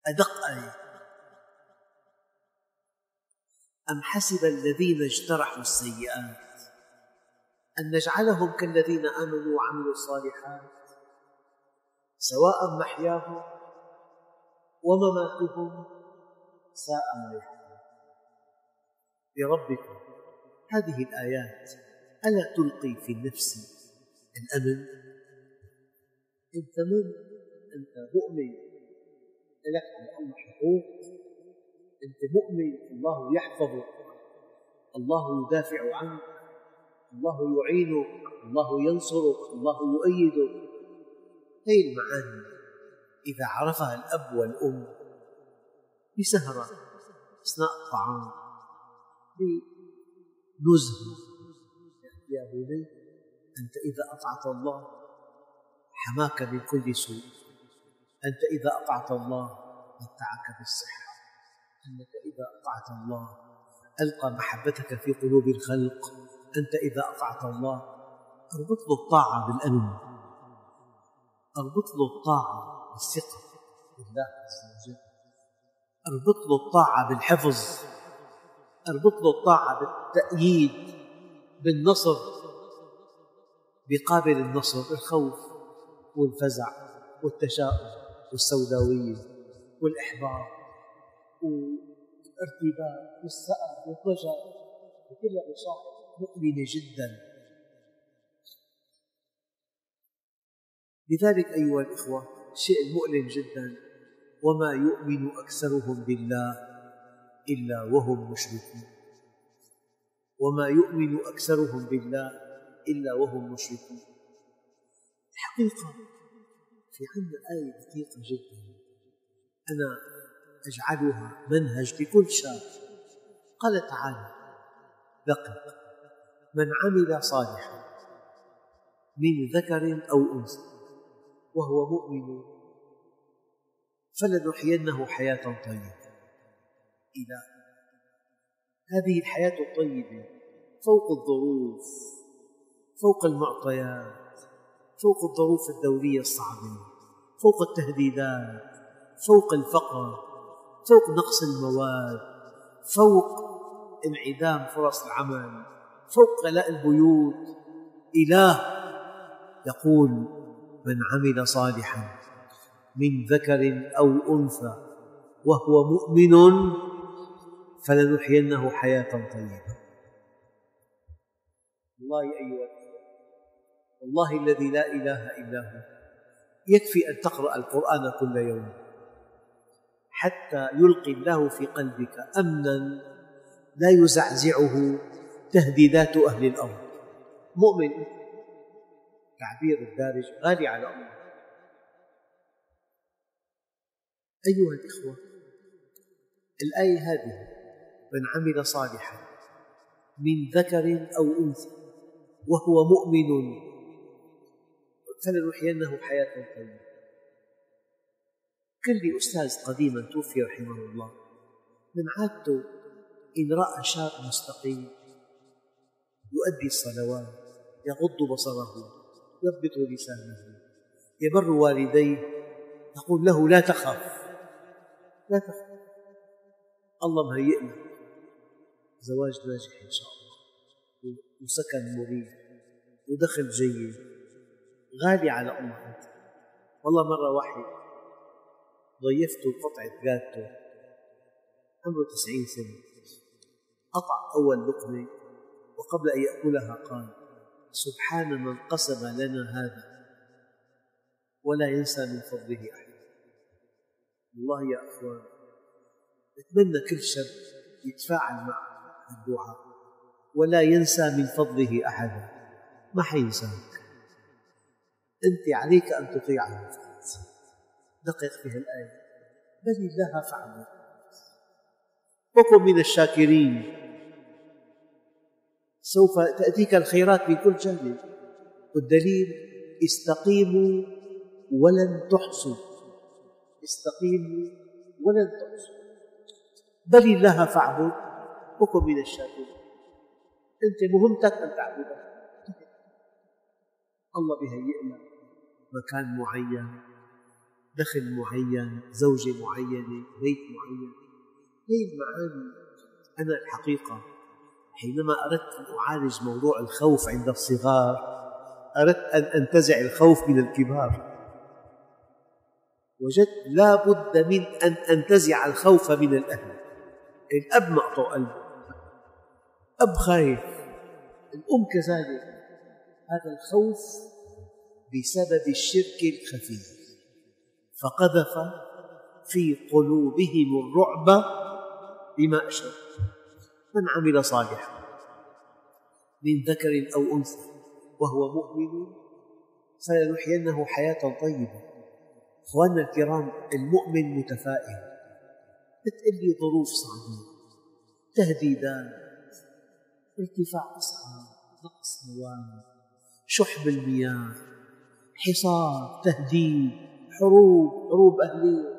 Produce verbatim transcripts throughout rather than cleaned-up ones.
أدق آية: أم حسب الذين اجترحوا السيئات أن نجعلهم كالذين آمنوا وعملوا الصالحات سواء محياهم ومماتهم ساء ما يحكمون. بربكم هذه الآيات ألا تلقي في النفس الأمن؟ أنت من؟ أنت مؤمن لك على الله حقوق، أنت مؤمن الله يحفظك، الله يدافع عنك، الله يعينك، الله ينصرك، الله يؤيدك. هذه المعاني إذا عرفها الأب والأم بسهرة أثناء الطعام بنزهة: يا بني أنت إذا أطعت الله حماك من كل سوء، أنت إذا أطعت الله متعك بالصحة، أنك إذا أطعت الله ألقى محبتك في قلوب الخلق، أنت إذا أطعت الله. أربط له الطاعة بالأمن، أربط له الطاعة بالثقة بالله عز وجل، أربط له الطاعة بالحفظ، أربط له الطاعة بالتأييد، بالنصر، بقابل النصر الخوف والفزع والتشاؤم والسوداوية والإحباط والارتباك والسأل والضجر، وكلها مشاعر مؤلمة جدا. لذلك أيها الإخوة الشيء المؤلم جدا: وما يؤمن أكثرهم بالله إلا وهم مشركون. وما يؤمن أكثرهم بالله إلا وهم مشركون. الحقيقة في عندنا آية دقيقة جدا أنا أجعلها منهج لكل شاب. قال تعالى: دقق: من عمل صالحا من ذكر أو أنثى وهو مؤمن فلنحيينه حياة طيبة. إذا هذه الحياة الطيبة فوق الظروف، فوق المعطيات، فوق الظروف الدولية الصعبة، فوق التهديدات، فوق الفقر، فوق نقص المواد، فوق انعدام فرص العمل، فوق غلاء البيوت، إله يقول: من عمل صالحا من ذكر أو أنثى وهو مؤمن فلنحيينه حياة طيبة. والله أيها الأخوة، والله الذي لا إله إلا هو، يكفي أن تقرأ القرآن كل يوم حتى يلقي الله في قلبك أمنا لا يزعزعه تهديدات أهل الأرض. مؤمن، تعبير الدارج، غالي على الله. أيها الإخوة، الآية هذه: من عمل صالحا من ذكر أو أنثى وهو مؤمن فلنحيينه حياة طيبة. كان لي أستاذ قديما توفي رحمه الله، من عادته إن رأى شاب مستقيم يؤدي الصلوات، يغض بصره، يضبط لسانه، يبر والديه، يقول له: لا تخف، لا تخف، الله مهيئ لك زواج ناجح إن شاء الله، وسكن مريح، ودخل جيد، غالي على الله أنت. والله مرة واحد ضيفته قطعة جاتو، عمره تسعين سنة، قطع أول لقمة وقبل أن يأكلها قال: سبحان من قسم لنا هذا ولا ينسى من فضله أحد. والله يا أخوان، أتمنى كل شاب يتفاعل مع الدعاء ولا ينسى من فضله أحدا. ما حينساك، أنت عليك أن تطيعه فقط. دقق في هالآية: بل الله فاعبد وكن من الشاكرين، سوف تأتيك الخيرات من كل جانب. والدليل: استقيموا ولن تحصوا، استقيموا ولن تحصوا، بل الله فاعبد وكن من الشاكرين. أنت مهمتك أن تعبده، الله بيهيئ لك مكان معين، دخل معين، زوجة معينة، بيت معين. هذه المعاني أنا الحقيقة حينما أردت أن أعالج موضوع الخوف عند الصغار أردت أن أنتزع الخوف من الكبار، وجدت لا بد من أن أنتزع الخوف من الأهل. الأب مقطوع قلبه، أب خايف، الأم كذلك. هذا الخوف بسبب الشرك الخفي، فقذف في قلوبهم الرعب بما أشركوا. من عمل صالحا من ذكر أو أنثى وهو مؤمن فلنحيينه حياة طيبة. أخواننا الكرام، المؤمن متفائل. بتقول لي ظروف صعبة، تهديدات، ارتفاع أسعار، نقص مواد، شح بالمياه، حصار، تهديد، حروب، حروب أهلية.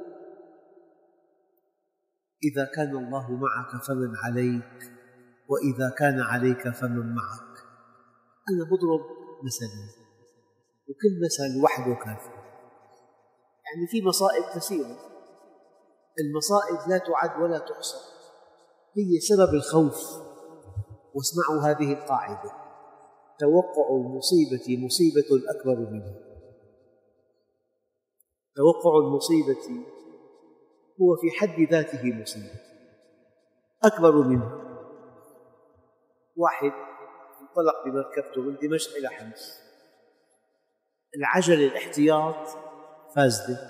إذا كان الله معك فمن عليك، وإذا كان عليك فمن معك. أنا بضرب مثلين وكل مثل وحده كافي. يعني في مصائب كثيرة، المصائب لا تعد ولا تحصى، هي سبب الخوف. واسمعوا هذه القاعدة: توقع المصيبة مصيبة أكبر منها. توقع المصيبة هو في حد ذاته مصيبة أكبر منها. واحد انطلق بمركبته من دمشق إلى حمص، العجلة الاحتياط فاسدة،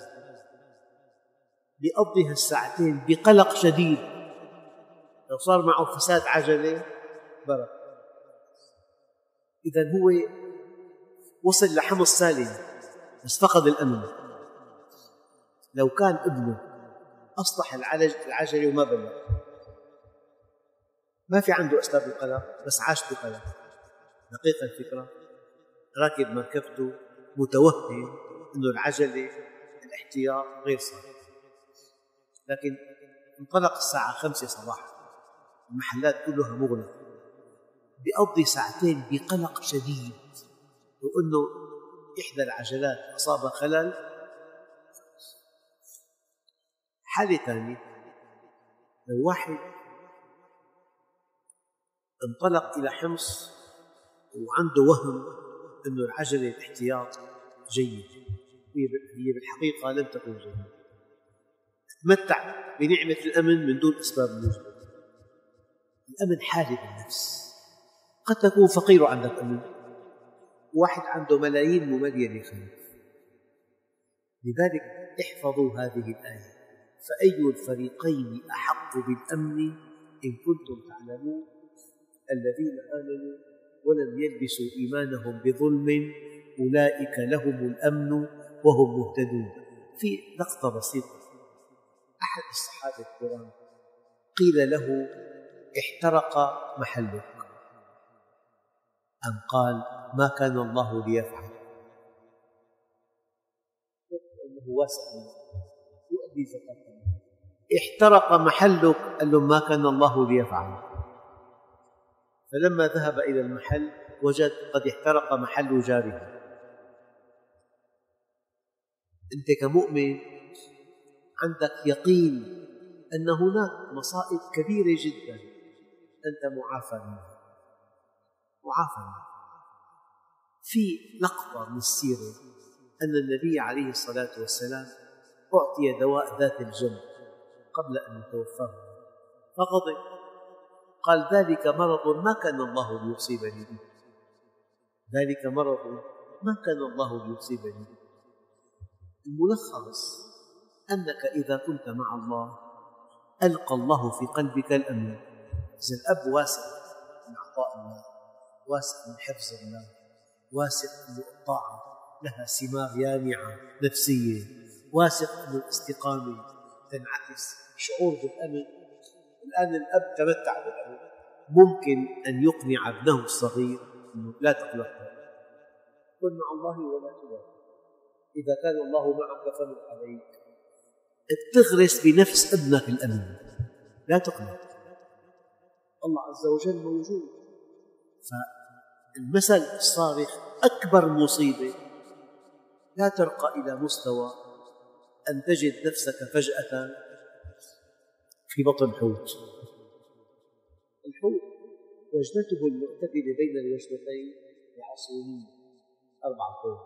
بيقضي هالساعتين بقلق شديد. لو صار معه فساد عجلة برا. إذن هو وصل لحمص سالم بس فقد الأمن. لو كان ابنه أصلح العجلة وما بلغ، ما في عنده أسباب القلق، بس عاش بقلق. دقيقة الفكرة، راكب مركبته متوهم أنه العجلة الاحتياط غير صحيح، لكن انطلق الساعة خمسة صباحا، المحلات كلها مغلقة، بيقضي ساعتين بقلق شديد وأنه إحدى العجلات أصاب خلل. حالة ثانية، لو واحد انطلق إلى حمص وعنده وهم أن العجلة الاحتياط جيد، هي بالحقيقة لم تكن جيدة، تمتع بنعمة الأمن من دون أسباب موجبة. الأمن حالة بالنفس. قد تكون فقير وعندك أمن، واحد عنده ملايين ومليان خير. لذلك احفظوا هذه الآية: فأي الفريقين أحق بالأمن إن كنتم تعلمون الذين آمنوا ولم يلبسوا إيمانهم بظلم أولئك لهم الأمن وهم مهتدون. في لقطة بسيطة، أحد الصحابة الكرام قيل له: احترق محلك، أم قال: ما كان الله ليفعل. لأنه واسع يؤدي زكاة. احترق محلك، قال له: ما كان الله ليفعل. فلما ذهب إلى المحل وجد قد احترق محل جاره. أنت كمؤمن عندك يقين أن هناك مصائب كبيرة جدا أنت معافى منها، معافى منها. في لقطة من السيرة أن النبي عليه الصلاة والسلام أعطي دواء ذات الجنب قبل أن يتوفاه، فغضب، قال: ذلك مرض ما كان الله ليصيبني به، ذلك مرض ما كان الله ليصيبني به. الملخص أنك إذا كنت مع الله ألقى الله في قلبك الأمن. إذا الأب واثق من عطاء الله، واثق من حفظ الله، واثق أن الطاعة لها ثمار يامعة نفسية، واثق أن الاستقامة تنعكس شعور بالأمن. الآن الأب تمتع بالأمن، ممكن أن يقنع ابنه الصغير أنه لا تقلق، كن مع الله ولا تبالي، إذا كان الله معك فمن عليك. تغرس بنفس ابنك الأمن، لا تقلق، الله عز وجل موجود. فالمثل الصارخ: أكبر مصيبة لا ترقى إلى مستوى أن تجد نفسك فجأة في بطن حوت. الحوت وجبته المعتدلة بين الوجبتين يحصلون أربعة طن،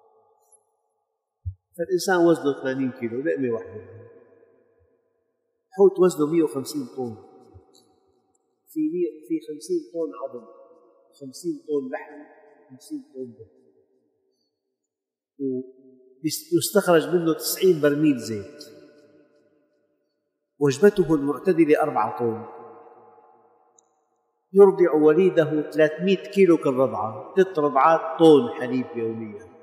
فالإنسان وزنه ثمانين كيلو، لقمة واحدة. حوت وزنه مئة وخمسين طن، في في خمسين طن عظم، خمسين طن لحم، خمسين طن دم، ويستخرج منه تسعين برميل زيت. وجبته المعتدلة أربعة طن، يرضع وليده ثلاثمئة كيلو كالرضعة، ثلاث رضعات طن حليب يوميا.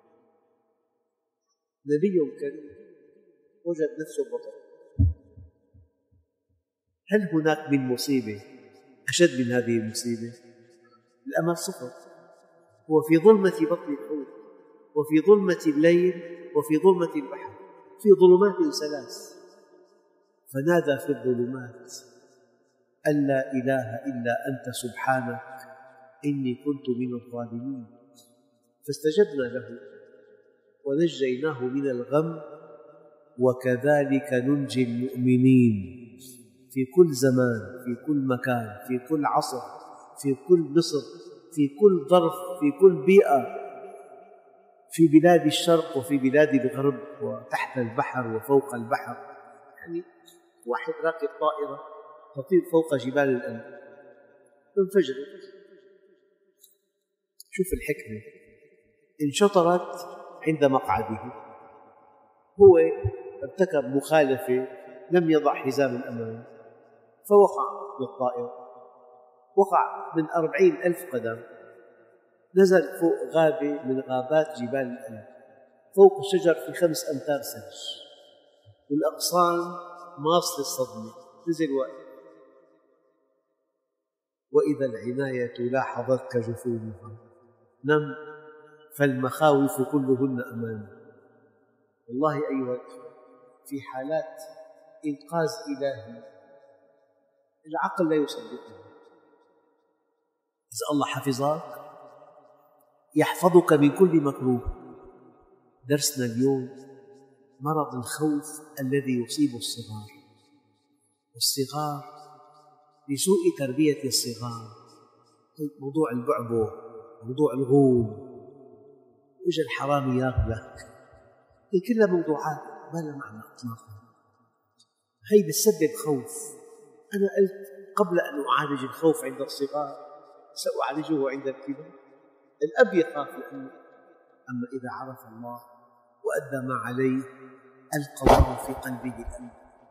نبي كريم وجد نفسه ببطن. هل هناك من مصيبة أشد من هذه المصيبة؟ الأمل صفر. هو في ظلمة بطن الحوت، وفي ظلمة الليل، وفي ظلمة البحر، في ظلمات ثلاث. فنادى في الظلمات أن لا إله إلا أنت سبحانك إني كنت من الظالمين. فاستجبنا له ونجيناه من الغم، وكذلك ننجي المؤمنين في كل زمان، في كل مكان، في كل عصر، في كل مصر، في كل ظرف، في كل بيئة، في بلاد الشرق وفي بلاد الغرب، وتحت البحر وفوق البحر. يعني واحد راكب طائرة تطير فوق جبال الأنف فانفجرت، شوف الحكمة، انشطرت عند مقعده. هو ارتكب مخالفة، لم يضع حزام الأمان فوقع من الطائرة، وقع من أربعين ألف قدم، نزل فوق غابة من غابات جبال الأنف، فوق الشجر في خمس أمتار ثلج، والأغصان ماص للصدمة، نزل واقف. وإذا العناية لاحظتك جفونها نم، فالمخاوف كلهن أمان. والله أيها الأخوة، في حالات إنقاذ إلهي العقل لا يصدقه. إذا الله حفظك يحفظك من كل مكروه. درسنا اليوم مرض الخوف الذي يصيب الصغار، والصغار لسوء تربية الصغار، موضوع البعبع، موضوع الغول، وإجا الحرامي ياكلك، هي كلها موضوعات ما لها معنى إطلاقا. هي بتسبب خوف. أنا قلت قبل أن أعالج الخوف عند الصغار سأعالجه عند الكبار. الأب يخاف لأنه، أما إذا عرف الله وأدى ما عليه ألقى الله في قلبه الأمن.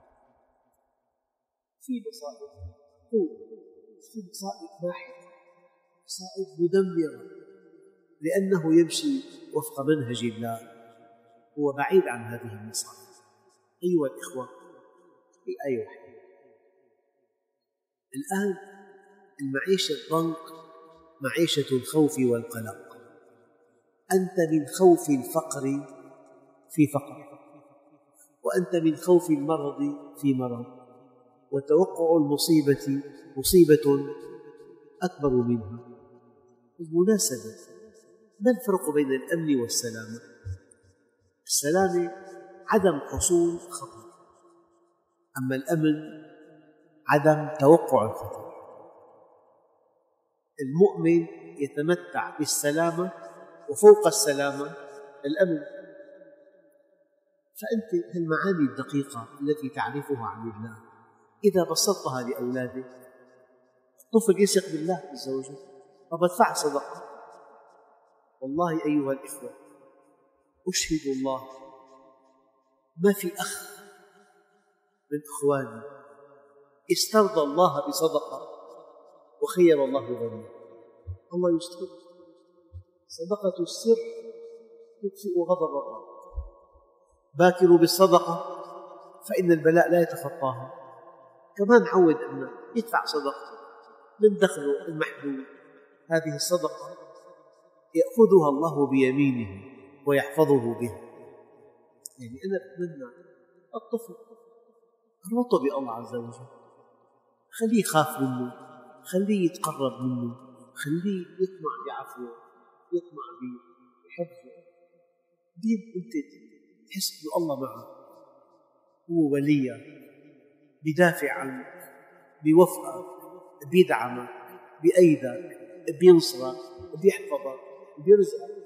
في مصائب في مصائب باحثة، مصائب مدمرة، لأنه يمشي وفق منهج الله، هو بعيد عن هذه المصائب. أيها الإخوة، في آية واحدة الآن، المعيشة الضنك معيشة الخوف والقلق. أنت من خوف الفقر في فقر، وأنت من خوف المرض في مرض، وتوقع المصيبة مصيبة أكبر منها. بالمناسبة، ما الفرق بين الأمن والسلامة؟ السلامة عدم حصول خطر، أما الأمن عدم توقع الخطر. المؤمن يتمتع بالسلامة، وفوق السلامة الأمن. فأنت المعاني الدقيقة التي تعرفها عن الله إذا بسطتها لأولادك، الطفل يثق بالله عز وجل، فبدفع صدقة. والله أيها الإخوة، أشهد الله ما في أخ من إخواني استرضى الله بصدقة وخير الله ظنه. الله يستر. صدقة السر تطفئ غضب الله. باكروا بالصدقة فإن البلاء لا يتخطاها. كمان عود أنه يدفع صدقة من دخله المحدود. هذه الصدقة يأخذها الله بيمينه ويحفظه بها. يعني أنا أتمنى الطفل اربطه بالله عز وجل، خليه يخاف منه، خليه يتقرب منه، خليه يطمع بعفوه، يطمع بحفظه. دين أنت تحس أن الله معه. هو وليك، بيدافع عنك، بيوفقك، بيدعمك، بيأيدك، بينصرك، بيحفظك، بيرزقك.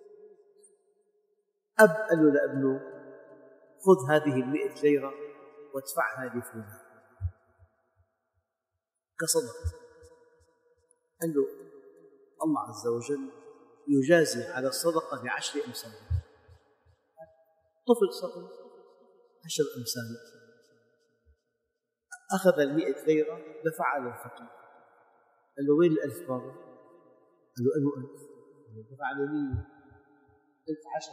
أب قال له لابنه: خذ هذه المئة ليرة وادفعها لفلان كصدقة. قال له: الله عز وجل يجازي على الصدقة بعشر أمثال. طفل صغير عشر أمثال. أخذ المئة ليرة دفعها للفقير. قال له: وين الألف بابا؟ قال له: أنه ألف؟ دفع له مية. ألف عشر.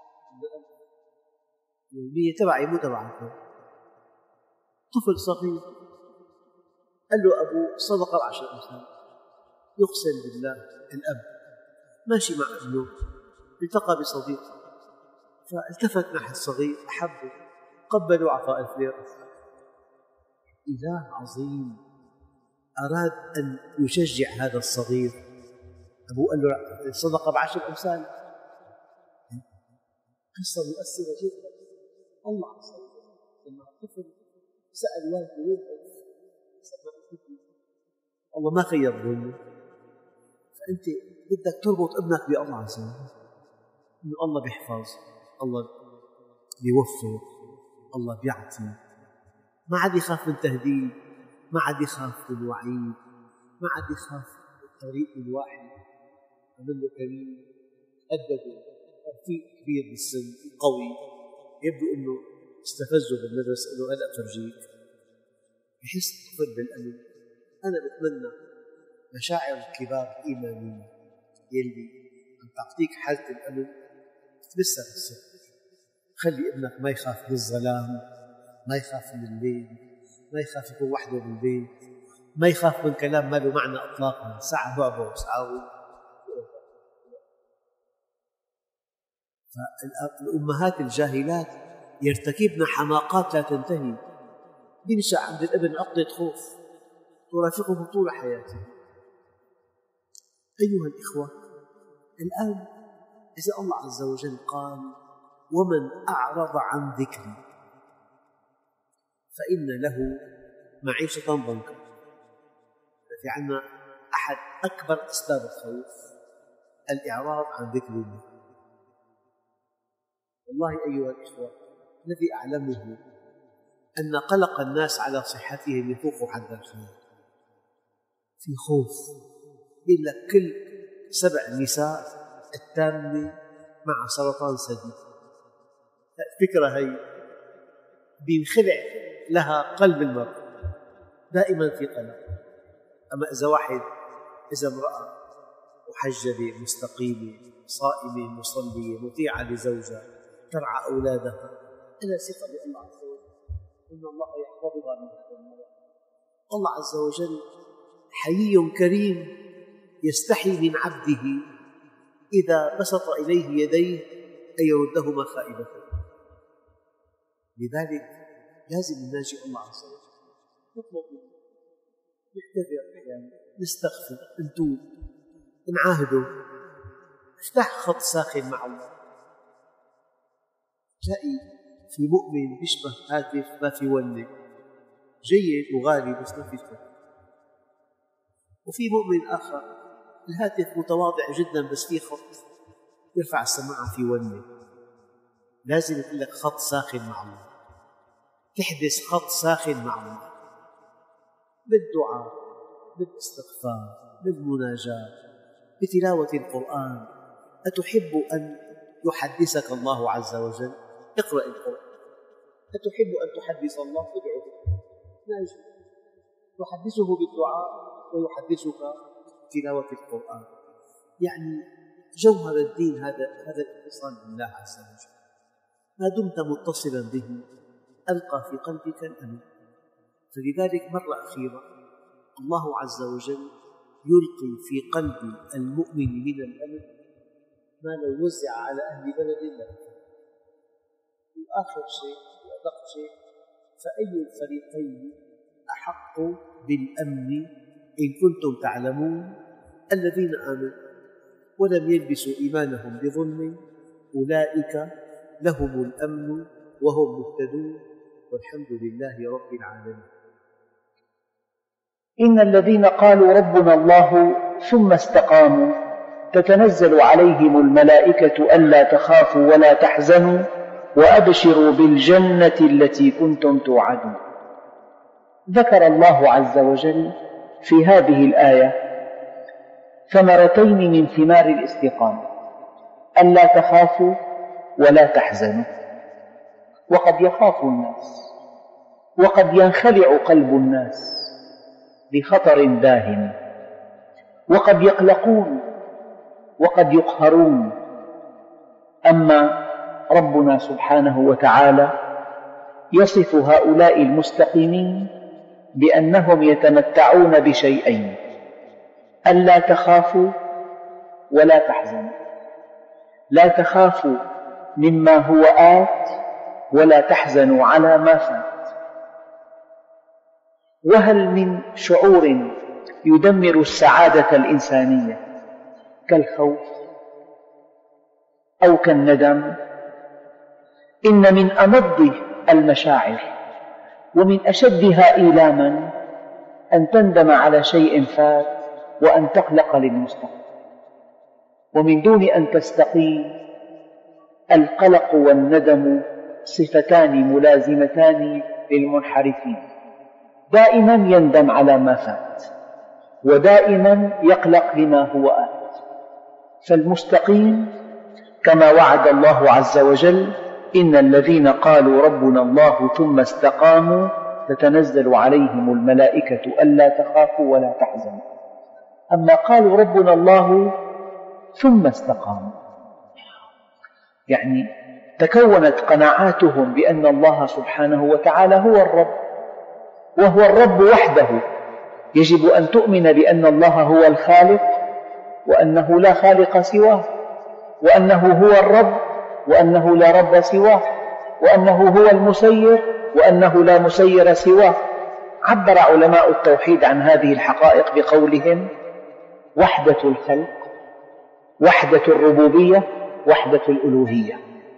المية تبعي مو تبعك. طفل صغير قال له أبو صدقة بعشر أمثال. يقسم بالله الأب ماشي مع ابنه، التقى بصديق فالتفت نحو الصغير، أحبه، قبله وأعطاه ألف ليرة. إله عظيم أراد أن يشجع هذا الصغير. أبوه قال له: الصدقة بعشر أمثال. قصة مؤثرة جدا. الله عز وجل لما الطفل سأل والده: وين ألف؟ الله ما خير له. فأنت بدك تربط ابنك بالله عز وجل، إنه الله بيحفظ، الله بيوفق، الله بيعطي. ما عاد يخاف من تهديد، ما عاد يخاف من وعيد، ما عاد يخاف من طريق من واحد عمل له كريم، أدبه، رفيق كبير بالسن قوي، يبدو أنه استفزه بالمدرسة، أنه هلأ فرجيك. يحس الطفل بالأمن. أنا بتمنى مشاعر الكبار الإيمانية يلي عم تعطيك حالة الأمن تبثها بالسر. خلي ابنك ما يخاف من الظلام، ما يخاف من الليل، ما يخاف يكون وحده بالبيت، ما يخاف من كلام ما له معنى إطلاقا، ساعة بعبع وساعة. فالأمهات الجاهلات يرتكبن حماقات لا تنتهي. ينشأ عند الابن عقدة خوف ترافقه طول حياته. أيها الإخوة، الآن إذا الله عز وجل قال: ومن أعرض عن ذكري فإن له معيشة ضنكا، في عنا أحد أكبر أسباب الخوف الإعراض عن ذكر الله. والله أيها الإخوة، الذي أعلمه أن قلق الناس على صحتهم يفوق حد الخيال. في خوف، يقول لك كل سبع نساء الثامنة مع سرطان ثدي. الفكرة هي بينخلع لها قلب المرء، دائما في قلق. أما إذا واحد، إذا امرأة محجبة مستقيمة صائمة مصلية مطيعة لزوجها ترعى أولادها، أنا ثقة بالله عز وجل إن الله يحفظها من هذا المرض. الله عز وجل حيي كريم يستحي من عبده إذا بسط إليه يديه أن يردهما خائبتين. لذلك لازم نناجي الله عز وجل، نطلب منه، نعتذر أحيانا، نستغفر، نتوب، نعاهده، افتح خط ساخن مع الله. تلاقي في مؤمن بيشبه هاتف ما في ونة، جيد وغالي بس ما في شبه. وفي مؤمن آخر الهاتف متواضع جدا بس فيه خط يرفع السماعة في ونة. لازم يكون لك خط ساخن مع الله، تحدث خط ساخن مع الله بالدعاء، بالاستغفار، بالمناجاة، بتلاوة القرآن. أتحب أن يحدثك الله عز وجل؟ اقرأ القرآن. أتحب أن تحدث الله؟ ادعو ناجي تحدثه بالدعاء ويحدثك تلاوة القرآن. يعني جوهر الدين هذا هذا الاتصال بالله عز وجل. ما دمت متصلا به ألقى في قلبك الأمن. فلذلك مرة أخيرة الله عز وجل يلقي في قلب المؤمن من الأمن ما لو وزع على أهل بلد الله. وآخر شيء وأدق شيء: فأي الفريقين أحق بالأمن إن كنتم تعلمون؟ الذين آمنوا ولم يلبسوا إيمانهم بظلم أولئك لهم الأمن وهم مهتدون. والحمد لله رب العالمين. إن الذين قالوا ربنا الله ثم استقاموا تتنزل عليهم الملائكة ألا تخافوا ولا تحزنوا وأبشروا بالجنة التي كنتم توعدون. ذكر الله عز وجل في هذه الآية ثمرتين من ثمار الاستقامة: ألا تخافوا ولا تحزنوا. وقد يخاف الناس وقد ينخلع قلب الناس بخطر داهم، وقد يقلقون وقد يقهرون. أما ربنا سبحانه وتعالى يصف هؤلاء المستقيمين بأنهم يتمتعون بشيئين: ألا تخافوا ولا تحزنوا. لا تخافوا مما هو آت ولا تحزنوا على ما فات. وهل من شعور يدمر السعادة الإنسانية كالخوف أو كالندم؟ إن من أمض المشاعر ومن أشدها إيلاما أن تندم على شيء فات وأن تقلق للمستقبل. ومن دون أن تستقيم، القلق والندم صفتان ملازمتان للمنحرفين، دائما يندم على ما فات ودائما يقلق لما هو آت. فالمستقيم كما وعد الله عز وجل: إن الذين قالوا ربنا الله ثم استقاموا تتنزل عليهم الملائكة ألا تخافوا ولا تحزنوا. أما قالوا ربنا الله ثم استقاموا، يعني تكونت قناعاتهم بأن الله سبحانه وتعالى هو الرب، وهو الرب وحده. يجب أن تؤمن بأن الله هو الخالق وأنه لا خالق سواه، وأنه هو الرب وأنه لا رب سواه، وأنه هو المسير وأنه لا مسير سواه. عبر علماء التوحيد عن هذه الحقائق بقولهم: وحدة الخلق، وحدة الربوبية، وحدة الألوهية.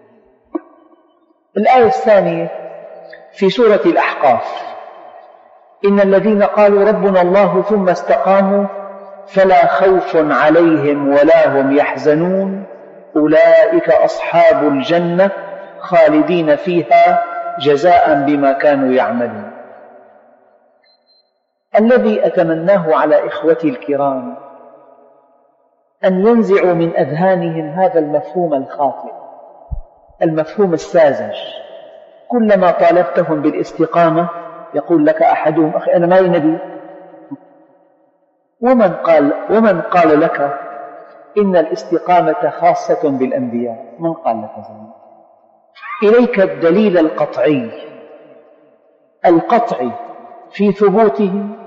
الآية الثانية في سورة الأحقاف: إن الذين قالوا ربنا الله ثم استقاموا فلا خوف عليهم ولا هم يحزنون أولئك أصحاب الجنة خالدين فيها جزاء بما كانوا يعملون. الذي أتمناه على إخوتي الكرام أن ينزعوا من أذهانهم هذا المفهوم الخاطئ، المفهوم الساذج. كلما طالبتهم بالاستقامة يقول لك أحدهم: أخي أنا ما نبي. ومن قال, ومن قال لك إن الاستقامة خاصة بالأنبياء؟ من قال لك ذلك؟ إليك الدليل القطعي القطعي في ثبوته